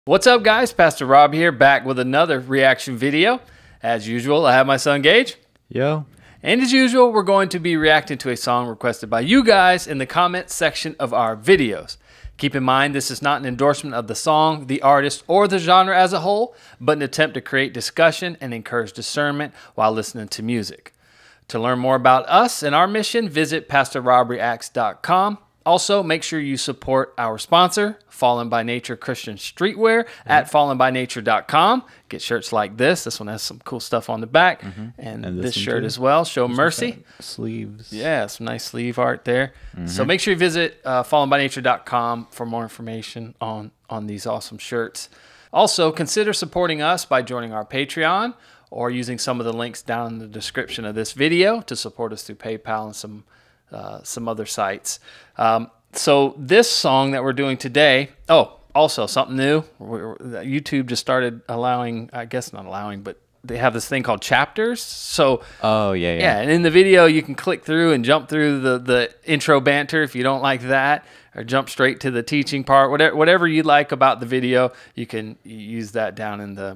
What's up, guys? Pastor Rob here, back with another reaction video. As usual, I have my son Gage. Yo. And as usual, we're going to be reacting to a song requested by you guys in the comment section of our videos. Keep in mind, this is not an endorsement of the song, the artist, or the genre as a whole, but an attempt to create discussion and encourage discernment while listening to music. To learn more about us and our mission, visit PastorRobReacts.com. Also, make sure you support our sponsor, Fallen by Nature Christian Streetwear, at fallenbynature.com. Get shirts like this. This one has some cool stuff on the back. And this shirt as well, Show Mercy. Sleeves. Yeah, some nice sleeve art there. So make sure you visit fallenbynature.com for more information on these awesome shirts. Also, consider supporting us by joining our Patreon or using some of the links down in the description of this video to support us through PayPal and some other sites. So this song that we're doing today, also something new, YouTube just started allowing, I guess not allowing, but they have this thing called chapters. So yeah, and in the video you can click through and jump through the intro banter if you don't like that, or jump straight to the teaching part. Whatever you like about the video, you can use that down in the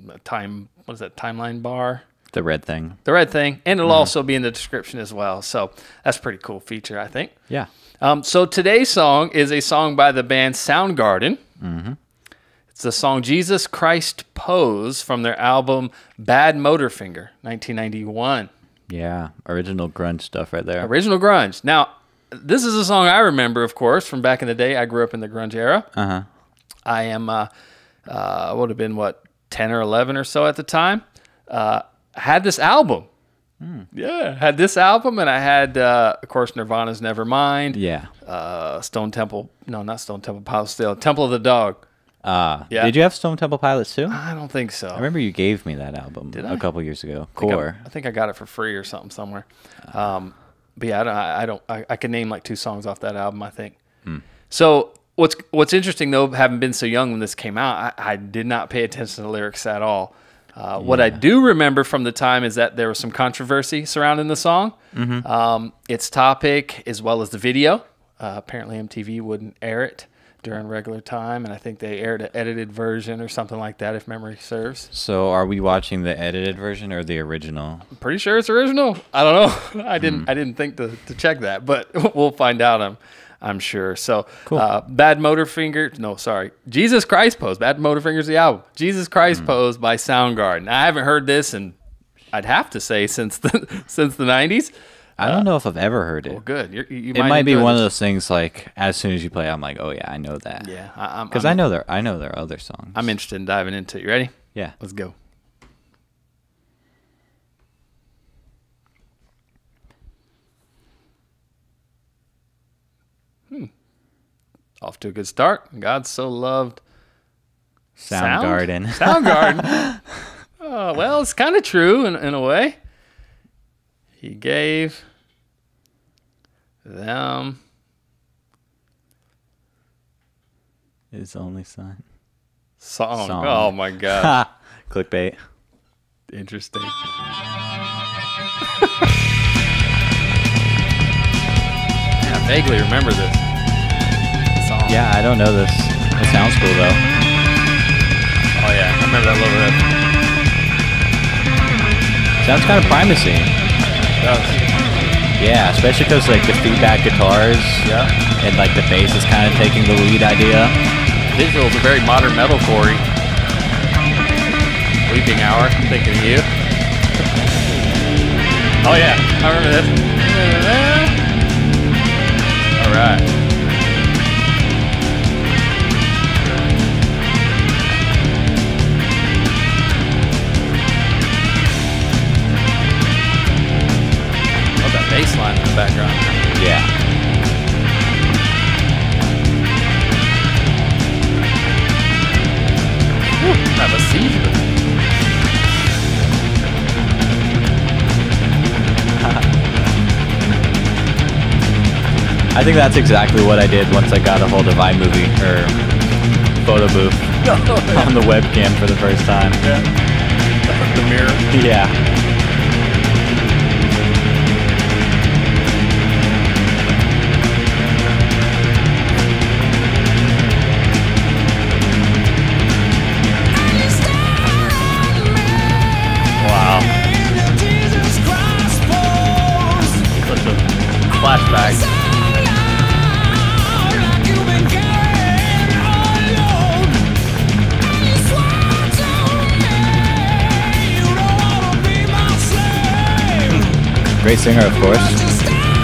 timeline bar. The red thing. The red thing. And it'll also be in the description as well. So that's a pretty cool feature, I think. Yeah. So today's song is a song by the band Soundgarden. It's the song Jesus Christ Pose from their album Bad Motorfinger, 1991. Yeah. Original grunge stuff right there. Original grunge. Now, this is a song I remember, of course, from back in the day. I grew up in the grunge era. I am, would have been, 10 or 11 or so at the time. Had this album. Yeah, had this album, and I had, of course, Nirvana's Nevermind. Yeah. Stone Temple. No, not Stone Temple Pilots. Still, Temple of the Dog. Yeah. Did you have Stone Temple Pilots too? I don't think so. I remember you gave me that album a couple years ago. I think I got it for free or something somewhere. But yeah, I can name like 2 songs off that album, I think. So what's interesting though, having been so young when this came out, I did not pay attention to the lyrics at all. What I do remember from the time is that there was some controversy surrounding the song, its topic, as well as the video. Apparently MTV wouldn't air it during regular time, and I think they aired an edited version or something like that, if memory serves. So are we watching the edited version or the original? I'm pretty sure it's original. I don't know. I didn't think to check that, but we'll find out. I'm sure. So, cool. Bad Motorfinger. No, sorry. Jesus Christ Pose. Bad Motorfinger's the album. Jesus Christ Pose by Soundgarden. I haven't heard this, and I'd have to say since the 90s. I don't know if I've ever heard it. Well, good. It might be one of those things like as soon as you play, I'm like, oh yeah, I know that. Yeah, because I know there are other songs. I'm interested in diving into it. You ready? Yeah. Let's go. Off to a good start. God so loved Soundgarden. Soundgarden. Well, it's kind of true in a way. He gave them his only son. Song. Oh my God. Clickbait. Interesting. I vaguely remember this song. Yeah, I don't know this. It sounds cool though. Oh yeah, I remember that little riff. Sounds kind of Primacy. It does. Yeah, especially because like the feedback guitars. Yeah. And like the bass is kind of taking the lead idea. Visuals are very modern metalcore-y. Weeping Hour, I'm thinking of you. Oh yeah, I remember this. All right. Oh, that bass line in the background. Yeah. Have a seizure. I think that's exactly what I did once I got a hold of iMovie or Photo Booth on the webcam for the first time. Yeah. The mirror. Yeah. Great singer, of course.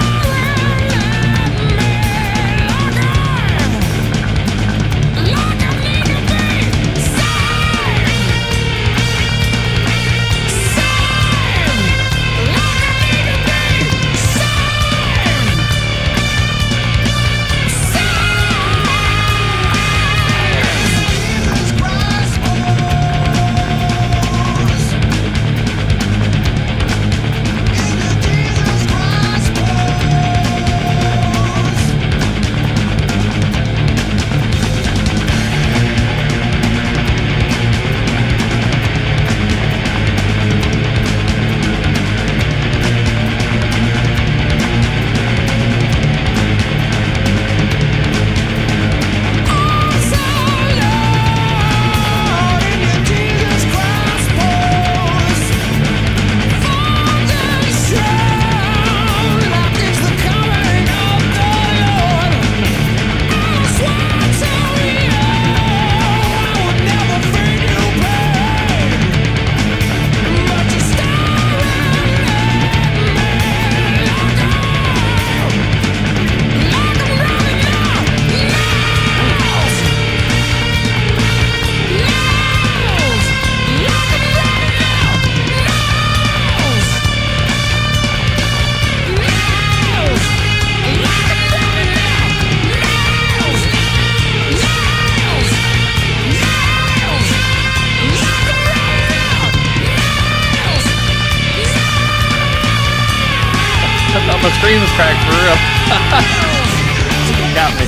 My screen was cracked for real. Got me.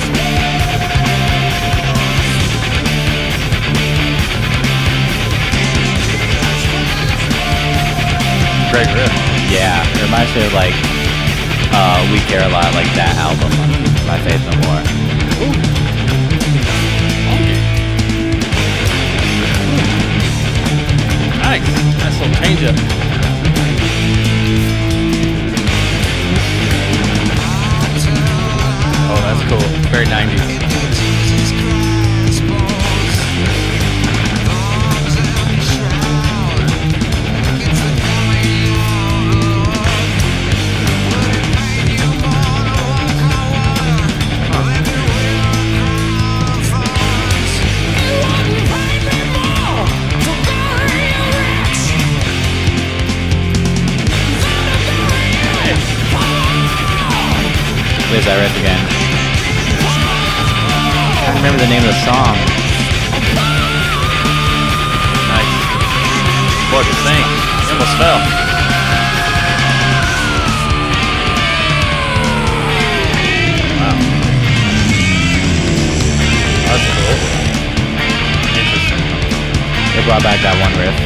Great riff. Yeah, it reminds me of like We Care a Lot, like that album, My Faith No More. Nice little change up. Oh, that's cool. Very 90s. There's that riff again. I can't remember the name of the song. Nice. Boy, I could sing. He almost fell. Wow. That's cool. Interesting. They brought back that one riff.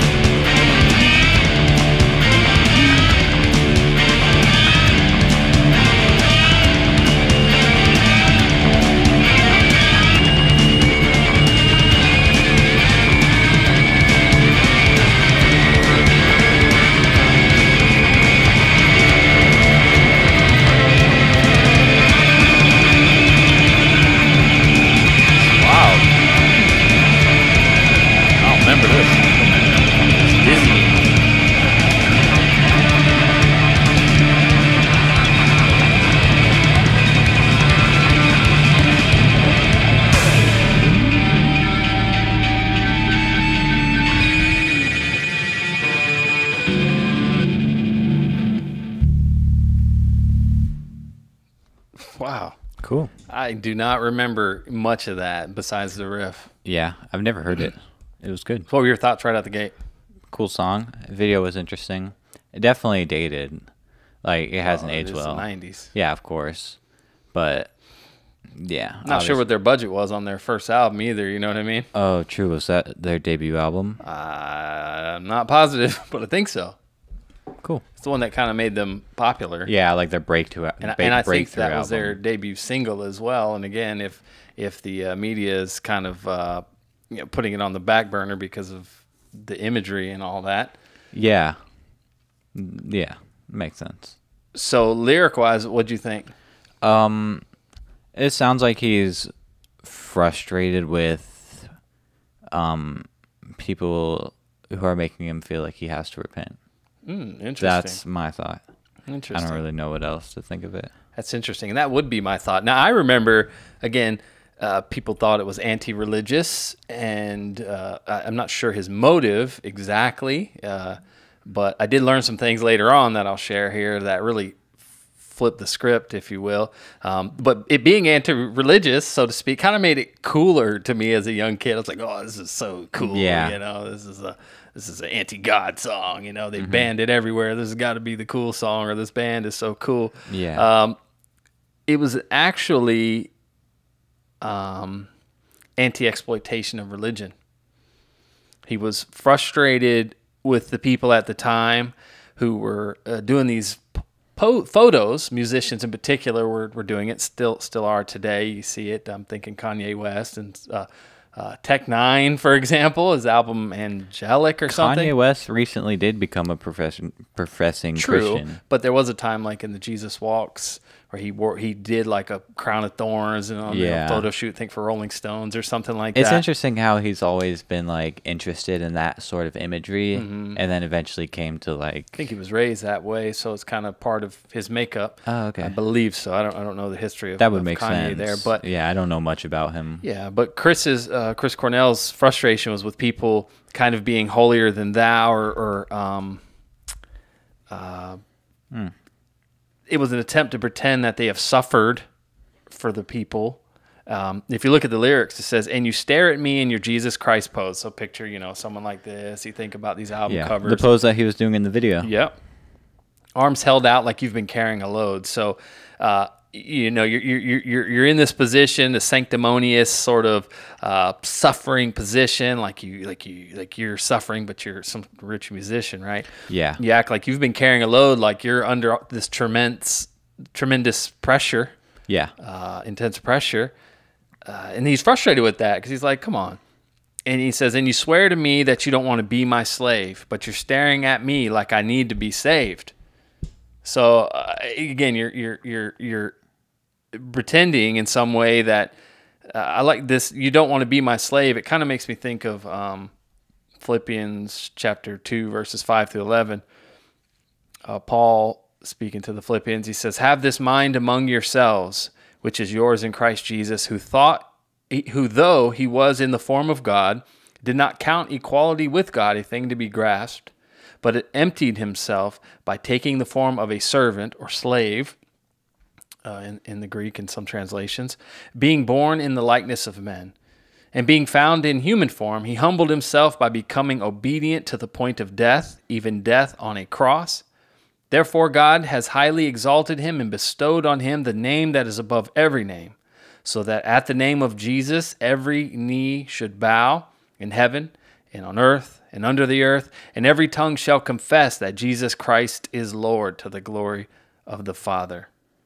Wow. Cool. I do not remember much of that besides the riff. Yeah, I've never heard it. It was good. What were your thoughts right out the gate? Cool song. Video was interesting. It definitely dated. Like, it hasn't aged well. The 90s. Yeah, of course. But, yeah. Not sure what their budget was on their first album either, you know what I mean? Oh, true. Was that their debut album? I'm not positive, but I think so. Cool. It's the one that kind of made them popular. Yeah, like their breakthrough. And I think that album. was their debut single as well. And again, if the media is kind of putting it on the back burner because of the imagery and all that. Yeah. Yeah, makes sense. So lyric-wise, what'd you think? It sounds like he's frustrated with people who are making him feel like he has to repent. Interesting. That's my thought. I Interesting. don't really know what else to think of it. That's interesting. And that would be my thought. Now, I remember, again, people thought it was anti-religious, and I'm not sure his motive exactly, but I did learn some things later on that I'll share here that really flip the script, if you will. But it being anti-religious, so to speak, kind of made it cooler to me as a young kid. I was like, oh, this is so cool. Yeah. You know, this is an anti-God song. You know, they banned it everywhere. This has got to be the cool song, or this band is so cool. Yeah. It was actually anti-exploitation of religion. He was frustrated with the people at the time who were doing these photos. Musicians in particular were doing it, still are today. You see it. I'm thinking Kanye West and Tech Nine, for example, his album Angelic or something. Kanye West recently did become a professing Christian. But there was a time like in the Jesus Walks where he did like a crown of thorns and a photo shoot, I think for Rolling Stones or something like that. It's interesting how he's always been like interested in that sort of imagery, and then eventually came to like. I think he was raised that way, so it's kind of part of his makeup. Oh, okay. I believe so. I don't know the history of that would make Kanye sense there, but yeah, I don't know much about him. Yeah, but Chris Cornell's frustration was with people kind of being holier than thou, it was an attempt to pretend that they have suffered for the people. If you look at the lyrics, it says, "And you stare at me in your Jesus Christ pose." So picture, someone like this. You think about these album covers. The pose that he was doing in the video. Yep. Arms held out like you've been carrying a load. So, you're in this position, the sanctimonious sort of suffering position, like you're suffering, but you're some rich musician, right? Yeah. You act like you've been carrying a load, like you're under this tremendous pressure. Yeah. Intense pressure. And he's frustrated with that because he's like, come on. And he says, "And you swear to me that you don't want to be my slave, but you're staring at me like I need to be saved." So again, you're pretending in some way that I like this. You don't want to be my slave. It kind of makes me think of Philippians chapter 2, verses 5 through 11. Paul speaking to the Philippians, he says, "Have this mind among yourselves, which is yours in Christ Jesus, who though he was in the form of God, did not count equality with God a thing to be grasped, but it emptied himself by taking the form of a servant or slave," in the Greek in some translations, "being born in the likeness of men. And being found in human form, he humbled himself by becoming obedient to the point of death, even death on a cross. Therefore God has highly exalted him and bestowed on him the name that is above every name, so that at the name of Jesus every knee should bow in heaven and on earth and under the earth, and every tongue shall confess that Jesus Christ is Lord, to the glory of the Father."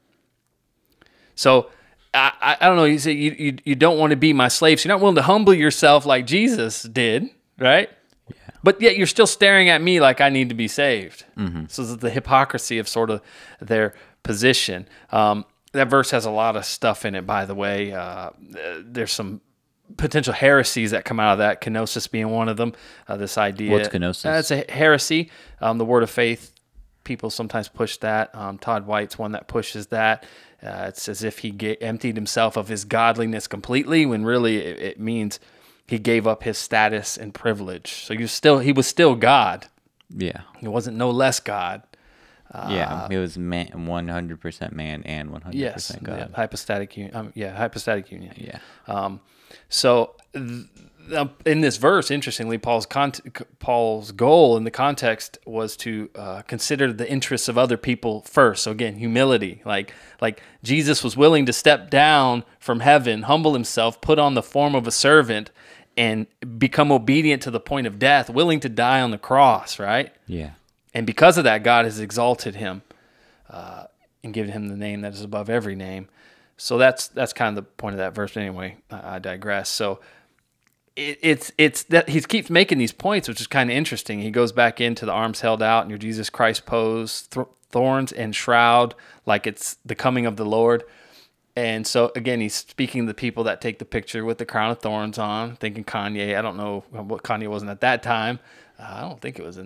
So I don't know. You say you don't want to be my slave, so you're not willing to humble yourself like Jesus did, right? Yeah. But yet you're still staring at me like I need to be saved. Mm-hmm. So it's the hypocrisy of sort of their position. That verse has a lot of stuff in it, by the way. There's some potential heresies that come out of that, kenosis being one of them. This idea. What's kenosis? It's a heresy. The word of faith, people sometimes push that. Todd White's one that pushes that. It's as if he emptied himself of his godliness completely, when really it means he gave up his status and privilege. So he was still God. Yeah. He wasn't no less God. He was 100% man and 100% God. Yeah, hypostatic union. Hypostatic union. Yeah. So in this verse, interestingly, Paul's goal in the context was to consider the interests of other people first. So again, humility. Like Jesus was willing to step down from heaven, humble himself, put on the form of a servant, and become obedient to the point of death, willing to die on the cross, right? Yeah. And because of that, God has exalted him and given him the name that is above every name. So that's kind of the point of that verse. Anyway, I digress. So it's that he keeps making these points, which is kind of interesting. He goes back into the arms held out in your Jesus Christ pose, thorns and shroud, like it's the coming of the Lord. And so, again, he's speaking to the people that take the picture with the crown of thorns on, thinking Kanye. I don't know what Kanye wasn't at that time. I don't think it was in that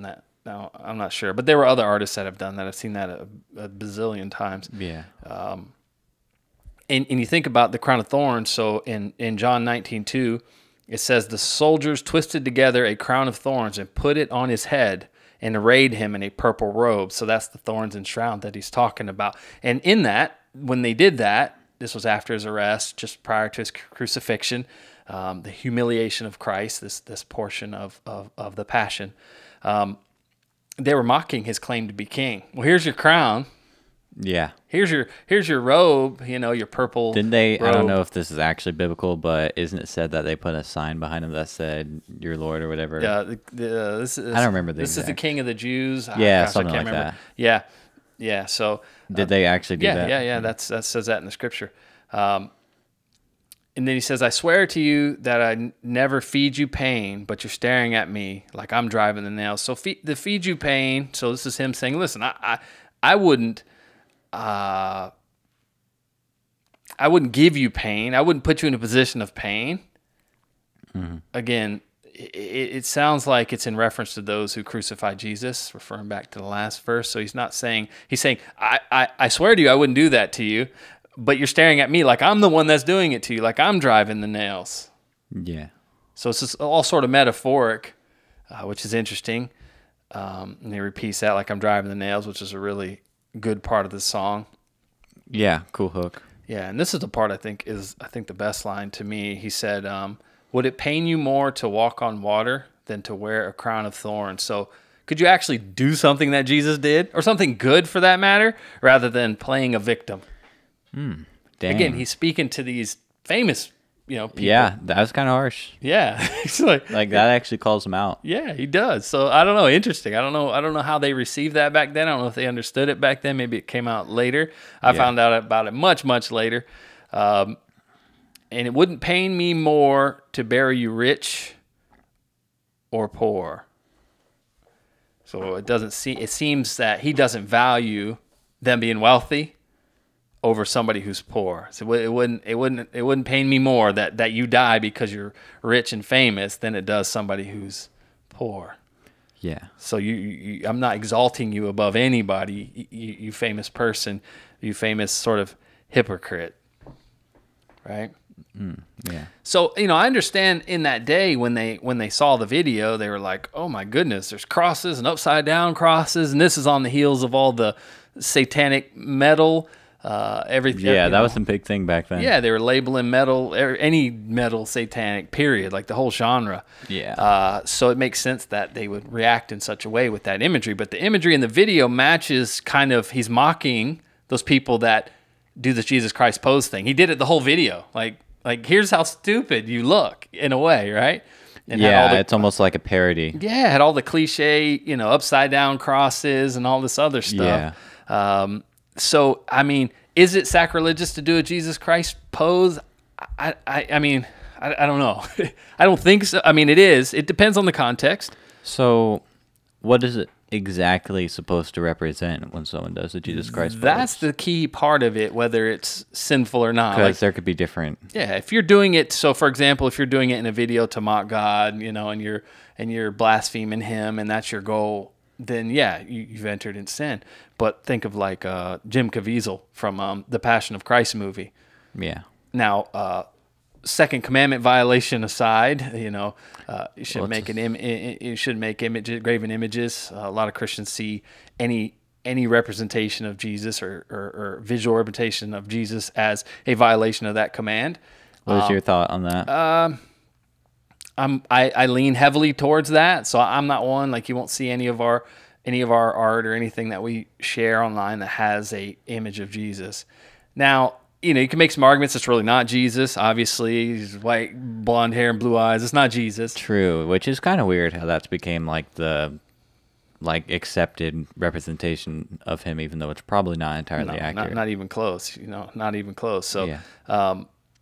Now, I'm not sure, but there were other artists that have done that. I've seen that a bazillion times. Yeah. And you think about the crown of thorns. So in John 19:2, it says, the soldiers twisted together a crown of thorns and put it on his head and arrayed him in a purple robe. So that's the thorns and shroud that he's talking about. And in that, when they did that, this was after his arrest, just prior to his crucifixion, the humiliation of Christ, this portion of the passion. They were mocking his claim to be king. Well, here's your crown. Yeah. Here's your robe, your purple Didn't they, robe. I don't know if this is actually biblical, but isn't it said that they put a sign behind him that said, your Lord or whatever? This is, I don't remember This is the king of the Jews. Yeah, Gosh, something I can't like remember. that. Yeah. So Did they actually do that? Yeah. That says that in the scripture. And then he says, I swear to you that I never feed you pain, but you're staring at me like I'm driving the nails. So the feed you pain. So this is him saying, listen, I wouldn't give you pain. I wouldn't put you in a position of pain. Mm-hmm. Again, it sounds like it's in reference to those who crucified Jesus, referring back to the last verse. So he's saying, I swear to you, I wouldn't do that to you, but you're staring at me like I'm the one that's doing it to you, like I'm driving the nails. Yeah. So it's just all sort of metaphoric, which is interesting. And he repeats that like I'm driving the nails, which is a really good part of the song. Yeah, cool hook. Yeah, and this is the part I think the best line to me. He said, would it pain you more to walk on water than to wear a crown of thorns? So could you actually do something that Jesus did, or something good for that matter, rather than playing a victim? Dang. Again, he's speaking to these famous, people. Yeah, that was kind of harsh. Yeah. He's like that actually calls him out. Yeah, he does. So I don't know. Interesting. I don't know how they received that back then. I don't know if they understood it back then. Maybe it came out later. I found out about it much, much later. And it wouldn't pain me more to bury you rich or poor. So it seems that he doesn't value them being wealthy over somebody who's poor. So it wouldn't pain me more that you die because you're rich and famous than it does somebody who's poor. Yeah. So I'm not exalting you above anybody, you famous person, you famous sort of hypocrite, right? Yeah. So I understand in that day when they saw the video, they were like, "Oh my goodness, there's crosses and upside down crosses, and this is on the heels of all the satanic metal." Everything. Yeah, that was a big thing back then. Yeah, they were labeling metal, any metal satanic, period, like the whole genre. Yeah. So it makes sense that they would react in such a way with that imagery. But the imagery in the video matches he's mocking those people that do the Jesus Christ pose thing. He did it the whole video. Like here's how stupid you look in a way, right? And it's almost like a parody. Yeah, had all the cliche, upside down crosses and all this other stuff. Yeah. So, I mean, is it sacrilegious to do a Jesus Christ pose? I mean, I don't know. I don't think so. I mean, it is. It depends on the context. So, what is it exactly supposed to represent when someone does a Jesus Christ pose? That's the key part of it, whether it's sinful or not. Because there could be different. Yeah, if you're doing it, so for example, if you're doing it in a video to mock God, and you're blaspheming Him, and that's your goal, then yeah, you've entered in sin. But think of like Jim Caviezel from the Passion of Christ movie. Yeah. Now, second commandment violation aside, you should make you should make graven images. A lot of Christians see any representation of Jesus or visual representation of Jesus as a violation of that command. What is your thought on that? I lean heavily towards that, so I'm not one. Like, you won't see any of our art or anything that we share online that has a image of Jesus. Now, you can make some arguments it's really not Jesus. Obviously, he's white, blonde hair, and blue eyes. It's not Jesus. True, which is kind of weird how that's became like the accepted representation of him, even though it's probably not entirely accurate. Not even close. Not even close. So, yeah.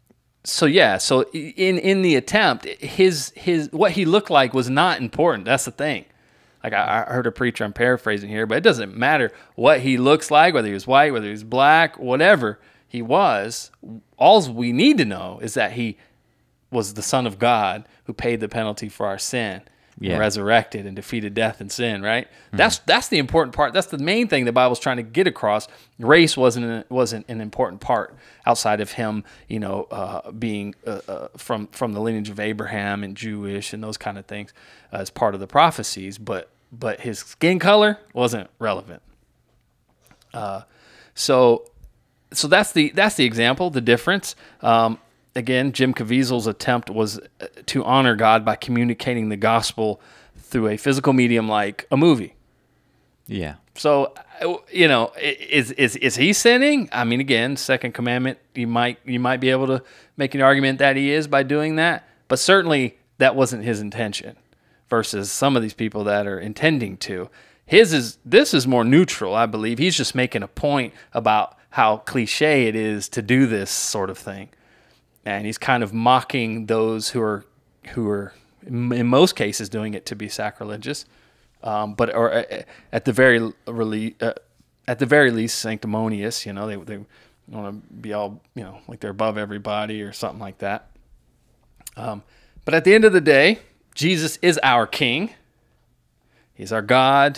So in the attempt, his what he looked like was not important. That's the thing. Like, I heard a preacher, I'm paraphrasing here, but it doesn't matter what he looks like, whether he was white, whether he was black, whatever he was. All we need to know is that he was the Son of God who paid the penalty for our sin. and resurrected and defeated death and sin, right? That's the important part. That's the main thing the Bible's trying to get across. Race wasn't an important part outside of him, being from the lineage of Abraham and Jewish and those kind of things as part of the prophecies, but his skin color wasn't relevant. So that's the example, the difference. Again, Jim Caviezel's attempt was to honor God by communicating the gospel through a physical medium like a movie. Yeah. So, is he sinning? I mean, again, second commandment, you might be able to make an argument that he is by doing that, but certainly that wasn't his intention versus some of these people that are intending to. This is more neutral, I believe. He's just making a point about how cliche it is to do this sort of thing. And he's kind of mocking those who are in most cases doing it to be sacrilegious, or at the very least sanctimonious. They want to be all like they're above everybody or something like that. But at the end of the day, Jesus is our King. He's our God.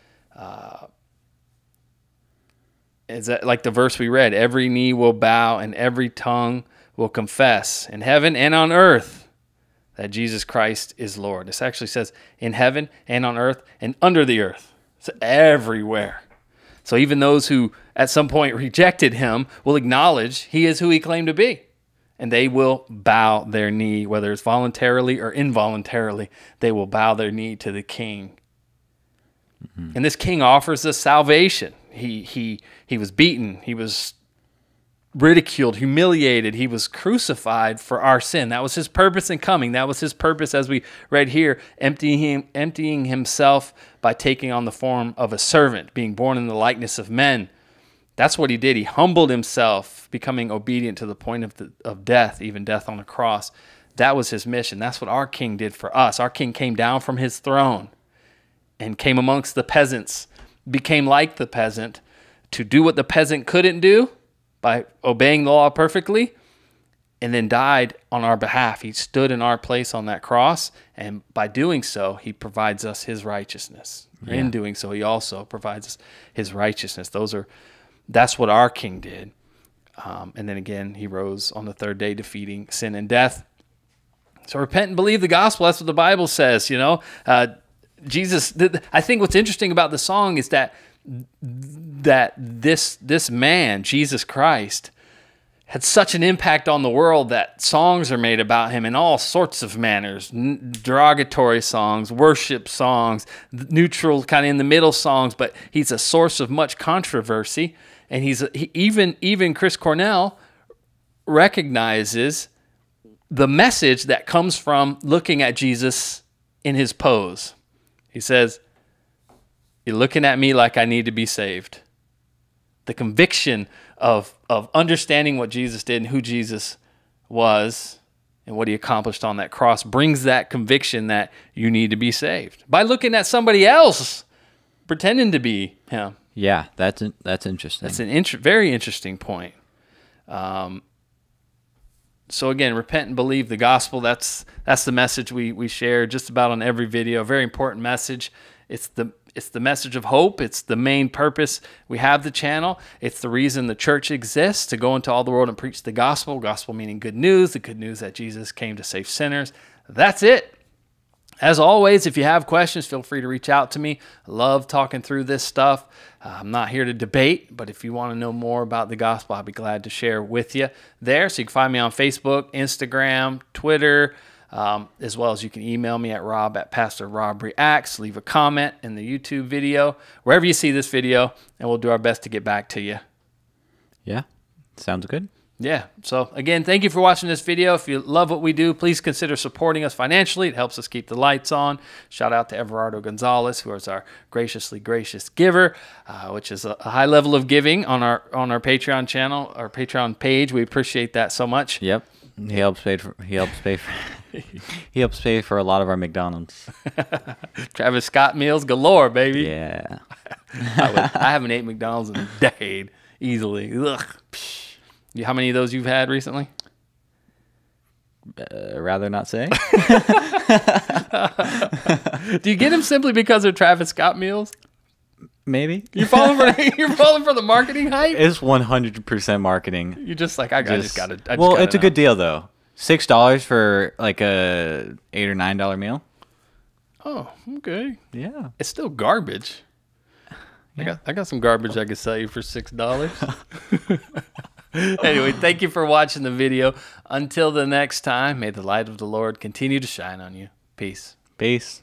Is that like the verse we read? Every knee will bow and every tongue will confess in heaven and on earth that Jesus Christ is Lord. This actually says in heaven and on earth and under the earth. It's everywhere. So even those who at some point rejected him will acknowledge he is who he claimed to be. And they will bow their knee, whether it's voluntarily or involuntarily, they will bow their knee to the King. Mm-hmm. And this King offers us salvation. He was beaten. He was ridiculed, humiliated. He was crucified for our sin. That was his purpose in coming. That was his purpose, as we read here, emptying himself by taking on the form of a servant, being born in the likeness of men. That's what he did. He humbled himself, becoming obedient to the point of death, even death on the cross. That was his mission. That's what our King did for us. Our King came down from his throne and came amongst the peasants, became like the peasant to do what the peasant couldn't do by obeying the law perfectly, and then died on our behalf. He stood in our place on that cross, and by doing so, he provides us his righteousness. Yeah. In doing so, he also provides us his righteousness. That's what our King did. And then again, he rose on the third day, defeating sin and death. So repent and believe the gospel. That's what the Bible says, Jesus, I think what's interesting about the song is that this man, Jesus Christ, had such an impact on the world that songs are made about him in all sorts of manners, derogatory songs, worship songs, neutral, kind of in the middle songs, but he's a source of much controversy. And even Chris Cornell recognizes the message that comes from looking at Jesus in his pose. He says, "You're looking at me like I need to be saved." The conviction of understanding what Jesus did and who Jesus was and what he accomplished on that cross brings that conviction that you need to be saved by looking at somebody else pretending to be him. Yeah, that's interesting. That's an very interesting point. So again, repent and believe the gospel. That's the message we share just about on every video. A very important message. It's the message of hope. It's the main purpose we have the channel. It's the reason the church exists, to go into all the world and preach the gospel. Gospel meaning good news, the good news that Jesus came to save sinners. That's it. As always, if you have questions, feel free to reach out to me. I love talking through this stuff. I'm not here to debate, but if you want to know more about the gospel, I'll be glad to share with you there. So you can find me on Facebook, Instagram, Twitter, as well as you can email me at rob@PastorRobReacts. Leave a comment in the YouTube video, wherever you see this video, and we'll do our best to get back to you. Yeah, sounds good. Yeah. So again, thank you for watching this video. If you love what we do, please consider supporting us financially. It helps us keep the lights on. Shout out to Everardo Gonzalez, who is our graciously gracious giver, which is a high level of giving on our Patreon channel, our Patreon page. We appreciate that so much. Yep. He helps pay for a lot of our McDonald's. Travis Scott meals galore, baby. Yeah. I haven't ate McDonald's in a decade easily. Ugh. How many of those you've had recently? Rather not say. Do you get them simply because they're Travis Scott meals? Maybe. You're falling for the marketing hype? It's 100% marketing. You're just like, I just got it. Well, it's a good deal though. $6 for like a $8 or $9 meal. Oh, okay. Yeah. It's still garbage. Yeah. I got some garbage I could sell you for $6. Anyway, thank you for watching the video. Until the next time, may the light of the Lord continue to shine on you. Peace. Peace.